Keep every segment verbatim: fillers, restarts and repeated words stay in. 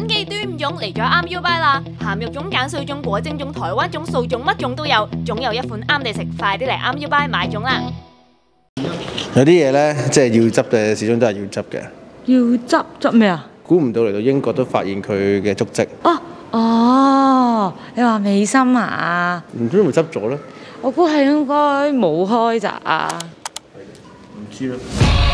緊記端午粽嚟咗啱 U buy 啦！鹹肉粽、鹼水粽、果蒸粽、台灣粽、素粽乜粽都有，總有一款啱你食，快啲嚟啱 U buy 買粽啦！ 有啲嘢咧，即係要執嘅，始終都係要執嘅。 要執執咩啊？ 估唔到嚟到英國都發現佢嘅足跡。 哦哦，你話美心啊？ 唔知咪執咗咧？ 我估係應該冇開咋。 唔知啦。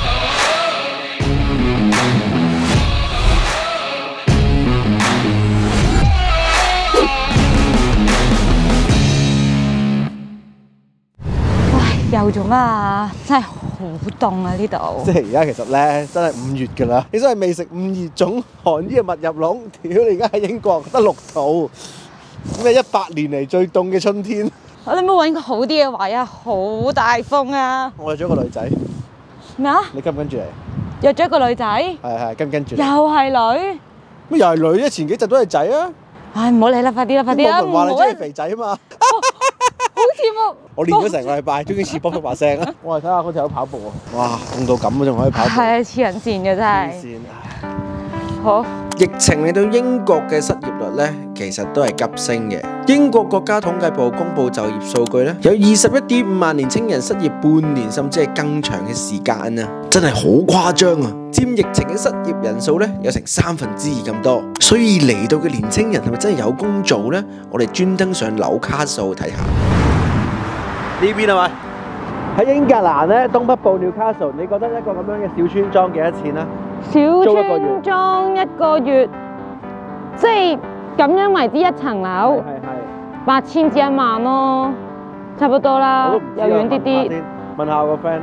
又做啊！真係好凍啊呢度。 即係而家其實咧，真係五月㗎啦。你真係未食五月粽，寒衣啊密入籠。屌你而家喺英國得綠桃，咩一百年嚟最凍嘅春天。 我哋冇揾個好啲嘅位啊！好大風啊！ 我約咗個女仔。 咩啊？ 你跟唔跟住嚟？ 約咗個女仔。 係係跟唔跟住嚟？ 又係女。 咩又係女啫？前幾集都係仔啊！ 唉，唔好理啦，快啲啦，快啲啦！ 冇人話你中意肥仔啊嘛。 好似喎！ 我練咗成個禮拜，終於似卜卜把聲啊！我嚟睇下嗰條友跑步喎，哇，凍到咁啊，仲可以跑步。 係啊，黐人線嘅真係。好。 疫情令到英國嘅失業率咧，其實都係急升嘅。英國國家統計部公布就業數據咧，有二十一點五萬年青人失業半年，甚至係更長嘅時間啊！真係好誇張啊！佔疫情嘅失業人數咧，有成三分之二咁多。所以嚟到嘅年青人係咪真係有工做咧？我哋專登上紐卡素睇下。呢邊係咪？喺英格蘭咧，東北部紐卡素，你覺得一個咁樣嘅小村莊幾多錢啊？ 小村莊一個月，即係咁樣為之一層樓， 係係八千至一萬咯，差不多啦，又遠啲啲。 問下我個 friend。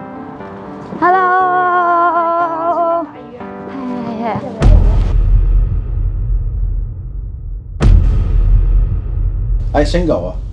Hello。係係係。 係 single 啊。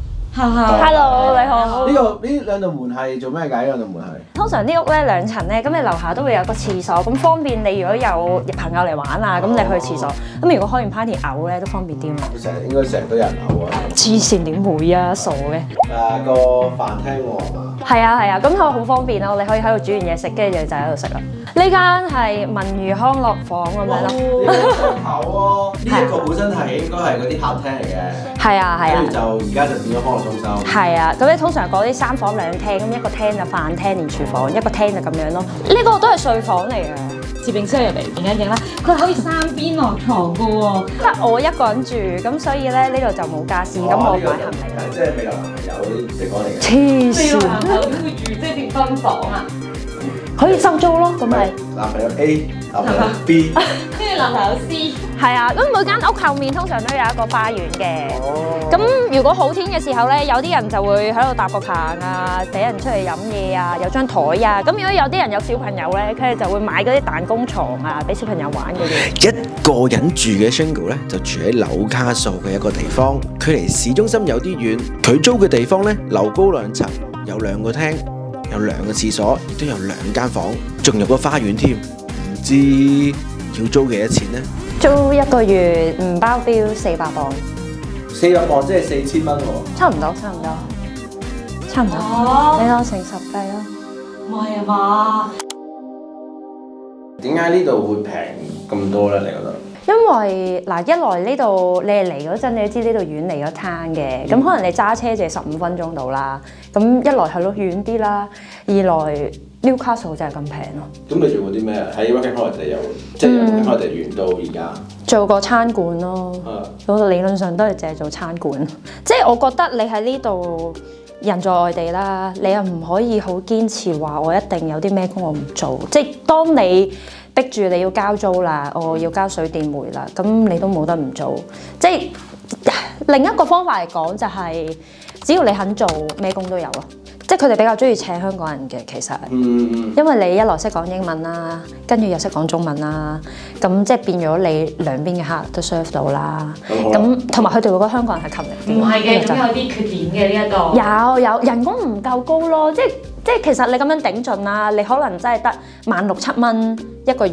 Hello， 你好。 呢個呢兩道門係做咩㗎？呢兩道門係通常啲屋咧兩層咧，咁你樓下都會有個廁所，咁方便你如果有朋友嚟玩啊，咁你去廁所。咁如果開完 party 嘔咧，都方便啲嘛。 成日應該成日都有人嘔啊！ 黐線點會啊？傻嘅。 誒個飯廳喎係嘛？ 係啊係啊，咁佢好方便咯，你可以喺度煮完嘢食，跟住就喺度食啦。呢間係文娛康樂房咁樣咯。 呢個窗口喎，呢一個本身係應該係嗰啲客廳嚟嘅。 係啊係啊。 跟住就而家就變咗康樂中心。 係啊，咁你通常嗰啲三房兩廳，咁一個廳就飯廳連廚房，一個廳就咁樣咯。呢個都係睡房嚟嘅。 攝影師入嚟影一影啦，佢可以三邊落床噶喎。 得我一個人住，咁所以咧呢度就冇家私，咁我買行李。 即係未來男朋友嗰啲地方嚟嘅。 黐線！ 男朋友點會住即係點分房啊？ 可以收租咯，咁咪。 男朋友 A， 男朋友 B， 跟住男朋友 C。 係啊，咁每間屋後面通常都有一個花園嘅。 哦。 咁如果好天嘅時候咧，有啲人就會喺度搭個棚啊，俾人出去飲嘢啊，有張台啊。咁如果有啲人有小朋友咧，佢哋就會買嗰啲彈弓床啊，俾小朋友玩嗰啲。 一個人住嘅 Shingle 咧，就住喺紐卡素嘅一個地方，距離市中心有啲遠。佢租嘅地方咧，樓高兩層，有兩個廳，有兩個廁所，亦都有兩間房，仲有個花園添。唔知要租幾多錢呢？ 租一個月唔包標四百磅。 四百磅即係四千蚊喎。 差唔多，差唔多，差唔多。 哦， 你攞成十計咯。 唔係啊嘛？ 點解呢度會平咁多咧？你覺得？ 因為嗱，一來呢度你係嚟嗰陣，你都知呢度遠離咗灘嘅，咁、嗯、可能你揸車就係十五分鐘到啦。咁一來係咯遠啲啦，二來 Newcastle 就係咁平咯。咁你做過啲咩？喺 Working Holiday 有，即係 Working Holiday 完到而家。 做過餐館咯，我、啊、理論上都係淨係做餐館。即係我覺得你喺呢度人在外地啦，你又唔可以好堅持話我一定有啲咩工我唔做。即係當你逼住你要交租啦，我要交水電煤啦，咁你都冇得唔做。即係另一個方法嚟講，就係只要你肯做，咩工都有咯。即係佢哋比較中意請香港人嘅，其實，嗯、因為你一來識講英文啦，跟住又識講中文啦，咁即係變咗你兩邊嘅客都 serve 到啦。咁同埋佢哋會覺得香港人係勤力啲。 唔係嘅，咁有啲缺點嘅呢一度。 有有人工唔夠高咯，即係即係其實你咁樣頂盡啦，你可能真係得萬六七蚊一個月，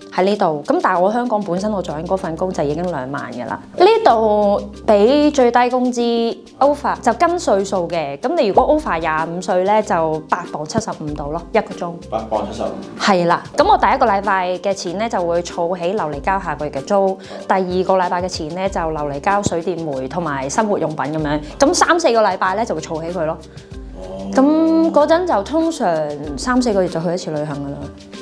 喺呢度。咁但係我香港本身我做緊嗰份工就已經兩萬㗎啦。呢度俾最低工資 over 就跟歲數嘅。咁你如果 over 廿五歲咧，就八磅七十五度咯，一個鐘。八磅七十五。係啦。咁我第一個禮拜嘅錢咧就會儲起留嚟交下個月嘅租。第二個禮拜嘅錢咧就留嚟交水電煤同埋生活用品咁樣。咁三四個禮拜咧就會儲起佢咯。咁嗰陣就通常三四個月就去一次旅行㗎啦。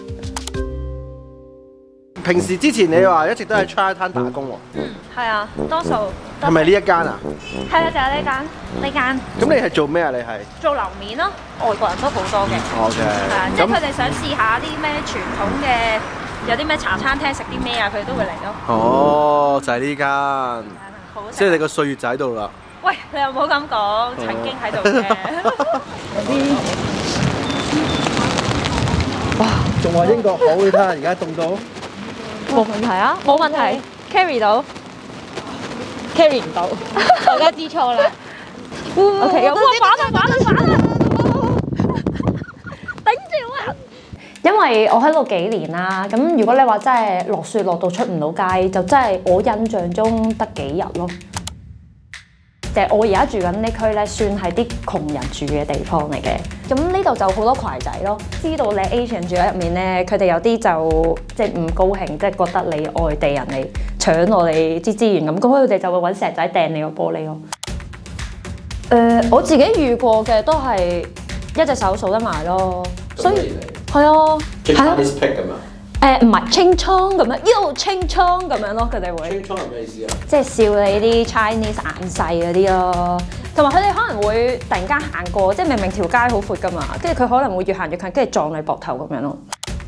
平時之前你話一直都喺 Chinatown 打工喎。 嗯，係啊，多數。 係咪呢一間啊？ 係啊，就係呢間呢間。 咁你係做咩啊？你係做樓面咯，外國人都好多嘅。 O K。 係啊，即係佢哋想試下啲咩傳統嘅，有啲咩茶餐廳食啲咩啊，佢哋都會嚟咯。 哦，就係呢間。 好。 即係你個歲月就喺度啦。 喂，你又唔好咁講，曾經喺度嘅。 哇！仲話英國好，你睇下而家凍到。 冇問題啊，冇問題 ，carry 到 ，carry 唔到，大家知錯啦。O K， 哇，玩啦玩啦玩啦，頂住啊！ 因為我喺度幾年啦，咁如果你話真係落雪落到出唔到街，就真係我印象中得幾日咯。就係我而家住緊呢區咧，算係啲窮人住嘅地方嚟嘅。咁呢度就好多攜仔咯。知道你 Asian 住喺入面咧，佢哋有啲就即係唔高興，即係覺得你外地人嚟搶我哋啲資源咁，咁佢哋就會揾石仔掟你個玻璃咯。誒、呃，我自己遇過嘅都係一隻手數得埋咯。所以係啊，係啊。誒唔係清倉咁樣，一路清倉咁樣咯，佢哋會。清倉係咩意思啊？即係笑你啲 Chinese 眼細嗰啲咯，同埋佢哋可能會突然間行過，即係明明條街好闊㗎嘛，跟住佢可能會越行越近，跟住撞你膊頭咁樣咯。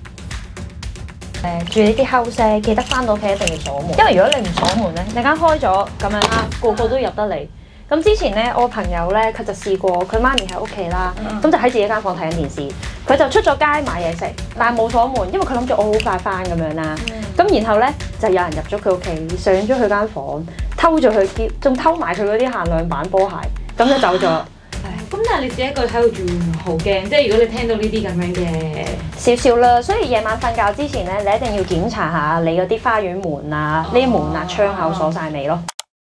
誒住呢啲 house 咧，記得翻到屋企一定要鎖門，因為如果你唔鎖門咧，你間開咗咁樣啦，個個都入得嚟。咁之前咧，我朋友咧佢就試過，佢媽咪喺屋企啦，咁就喺自己間房睇緊電視，佢就出咗街買嘢食，但係冇鎖門，因為佢諗住我好快翻咁樣啦。咁然後咧就有人入咗佢屋企，上咗佢間房，偷咗佢喼，仲偷埋佢嗰啲限量版波鞋，咁就走咗。 咁但係你自己一個喺度住好驚，即係如果你聽到呢啲咁樣嘅少少啦，所以夜晚瞓覺之前咧，你一定要檢查下你嗰啲花園門啊、呢啲門啊、窗口鎖晒未咯。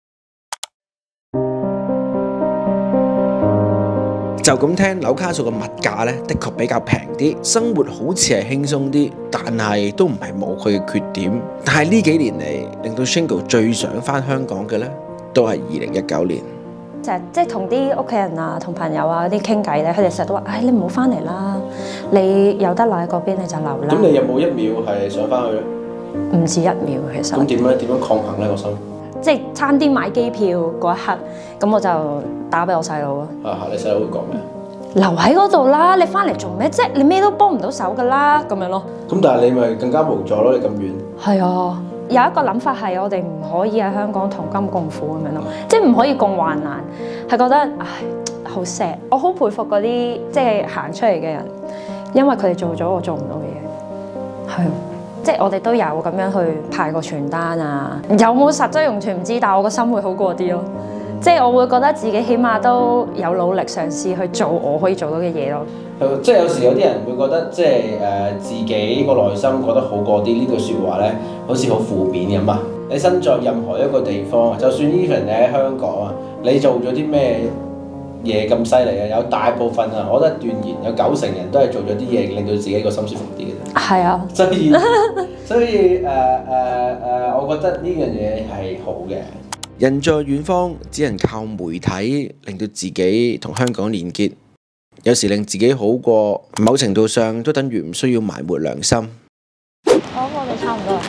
就咁聽，紐卡素嘅物價咧，的確比較平啲，生活好似係輕鬆啲，但係都唔係冇佢嘅缺點。但係呢幾年嚟，令到 Shingo 最想翻香港嘅咧，都係二零一九年。 就係即係同啲屋企人啊、同朋友啊啲傾偈咧，佢哋成日都話：唉，你唔好翻嚟啦，你有得留喺嗰邊你就留啦。 咁你有冇一秒係想翻去咧？ 唔止一秒其實。咁點咧？點樣抗衡咧個心？ 即係差啲買機票嗰一刻，咁我就打俾我細佬咯。啊， 你細佬會講咩？ 留喺嗰度啦，你翻嚟做咩啫？你咩都幫唔到手噶啦，咁樣咯。 咁但係你咪更加無助咯，你咁遠。 係啊，有一個諗法係我哋唔可以喺香港同甘共苦咁樣咯，即係唔可以共患難，係覺得唉好 sad。我好佩服嗰啲即係行出嚟嘅人，因為佢哋做咗我做唔到嘅嘢。係。即係我哋都有咁樣去派個傳單啊，有冇實質用處唔知，但係我個心會好過啲咯。即係我會覺得自己起碼都有努力嘗試去做我可以做到嘅嘢咯。 即係有時有啲人會覺得即係誒自己個內心覺得好過啲呢句説話咧，好似好負面咁啊！你身在任何一個地方，就算 even 你喺香港啊，你做咗啲咩嘢咁犀利啊？有大部分啊，我覺得斷言有九成人都係做咗啲嘢，令到自己個心舒服啲嘅啫。係啊，所以所以誒誒誒，我覺得呢樣嘢係好嘅。人在遠方，只能靠媒體令到自己同香港連結。有時令自己好過，某程度上都等於唔需要埋沒良心。 好，我哋差唔多啦。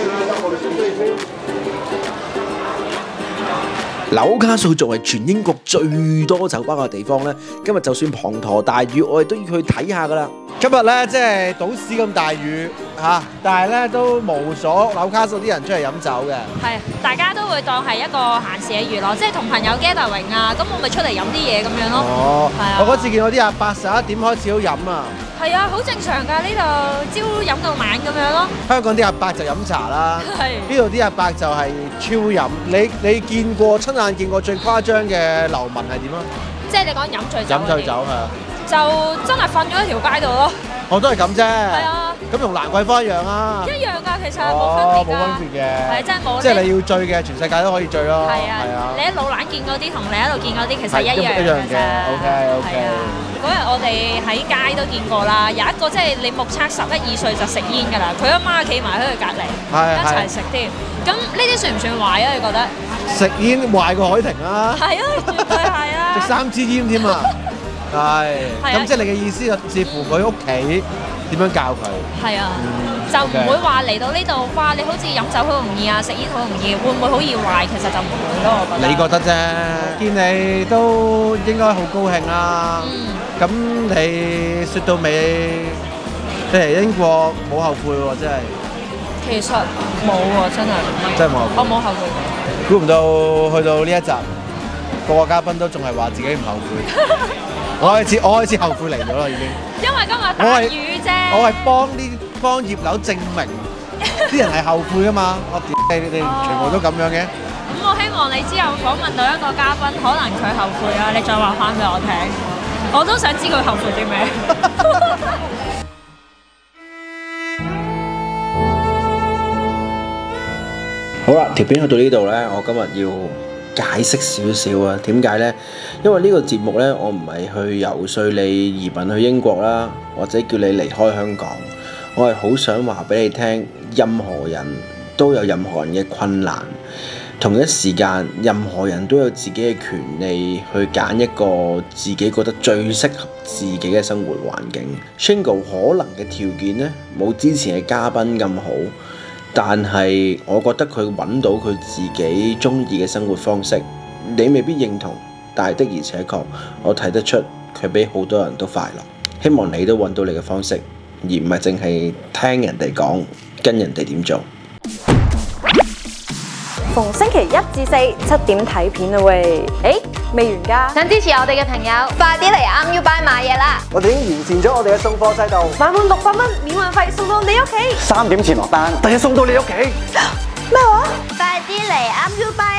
紐卡素作為全英國最多酒吧嘅地方咧，今日就算滂沱大雨，我哋都要去睇下噶啦。 今日咧即係倒屎咁大雨嚇、啊，但係咧都無阻紐卡素啲人出嚟飲酒嘅。 係，大家都會當係一個閒時嘅娛樂，即係同朋友 gathering 啊，咁我咪出嚟飲啲嘢咁樣咯。 哦，係啊。我嗰次見到啲阿伯十一點開始都飲啊。 係啊，好正常㗎，呢度朝飲到晚咁樣咯。 香港啲阿伯就飲茶啦，呢度啲阿伯就係超飲。你你見過親眼見過最誇張嘅流民係點啊？ 即係你講飲醉酒。 飲醉酒係啊。 就真係瞓咗喺條街度咯。 我都係咁啫。 係啊。 咁同蘭桂坊一樣啊。 一樣㗎，其實冇分別㗎。 冇分別嘅。 係真係冇。 即係你要醉嘅，全世界都可以醉咯。 係啊。係啊。你喺老蘭見嗰啲同你喺度見嗰啲其實一樣嘅啫。 OK OK。 嗰日我哋喺街都見過啦，有一個即係你目測十一二歲就食煙㗎啦，佢阿媽企埋喺佢隔離，一齊食添。咁呢啲算唔算壞啊？你覺得？ 食煙壞過海婷啊！ 係啊，絕對係啊！ 食三支煙添啊！係。咁即係你嘅意思就視乎佢屋企點樣教佢。係啊，就唔會話嚟到呢度，哇！你好似飲酒好容易啊，食煙好容易，會唔會好易壞？其實就唔會咯，我覺得。 你覺得啫？見你都應該好高興啦。嗯。咁你説到尾，你嚟英國冇後悔喎，真係。 其實冇喎，真係。 真係冇後悔。 我冇後悔過。 估唔到去到呢一集，個個嘉賓都仲係話自己唔後悔。我開始，我開始後悔嚟咗啦，已經。因為今日大雨啫。我係幫啲幫葉劉證明，啲人係後悔噶嘛。我屌你，你哋全部都咁樣嘅。 咁我希望你之後訪問到一個嘉賓，可能佢後悔啊，你再話翻俾我聽。我都想知佢後悔啲咩。 好啦，條片去到呢度呢，我今日要解釋少少啊。點解呢？因為呢個節目呢，我唔係去游說你移民去英國啦，或者叫你離開香港。我係好想話俾你聽，任何人都有任何人嘅困難。同一時間，任何人都有自己嘅權利去揀一個自己覺得最適合自己嘅生活環境。Shingo 可能嘅條件呢，冇之前嘅嘉賓咁好，但係我覺得佢揾到佢自己中意嘅生活方式。你未必認同，但係的而且確，我睇得出佢比好多人都快樂。希望你都揾到你嘅方式，而唔係淨係聽人哋講，跟人哋點做。 逢星期一至四七點睇片啦喂，誒未完㗎， 想支持我哋嘅朋友，快啲嚟啱 U Buy 買嘢啦！ 我哋已經完善咗我哋嘅送貨制度， 買滿六百蚊免運費送到你屋企， 三點前落單，第日送到你屋企。 咩話？ 快啲嚟啱 U Buy